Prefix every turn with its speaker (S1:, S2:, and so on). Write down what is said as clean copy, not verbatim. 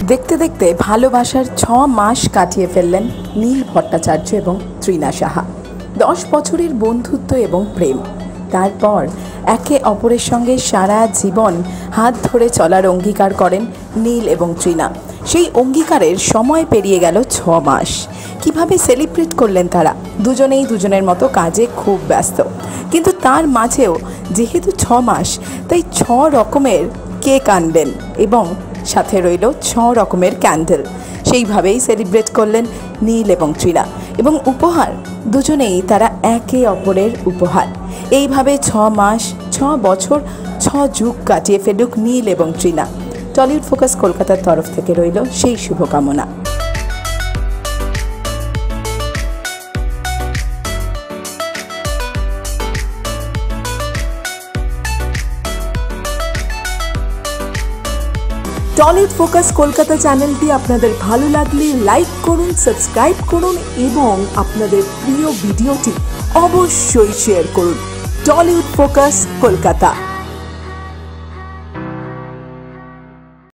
S1: দেখতে দেখতে ভালোবাসার 6 মাস কাটিয়ে ফেললেন নীল ভট্টাচার্য এবং তৃণা সাহা। 10 বছরের বন্ধুত্ব এবং প্রেম, তারপর একে অপরের সঙ্গে সারা জীবন হাত ধরে চলার অঙ্গীকার করেন নীল এবং তৃণা। সেই অঙ্গীকারের সময় পেরিয়ে গেল 6 মাস। কিভাবে সেলিব্রেট করলেন তারা? দুজনেই দুজনের মতো কাজে খুব ব্যস্ত, কিন্তু তার মাঝেও যেহেতু 6 মাস, তাই 6 রকমের কেক আনবেন এবং সাথে রইল 6 রকমের ক্যান্ডেল। সেইভাবেই সেলিব্রেট করলেন নীল এবং তৃণা, এবং উপহার দুজনেই তারা একে অপরের উপহার। এইভাবে 6 মাস, 6 বছর, 6 যুগ কাটিয়ে ফেলুক নীল এবং তৃণা। টলিউড ফোকাস কলকাতার তরফ থেকে রইল সেই শুভকামনা। টলিউড ফোকাস কলকাতা চ্যানেলটি আপনাদের ভালো লাগলে লাইক করুন, সাবস্ক্রাইব করুন এবং আপনাদের প্রিয় ভিডিওটি অবশ্যই শেয়ার করুন। Tollywood focus Kolkata.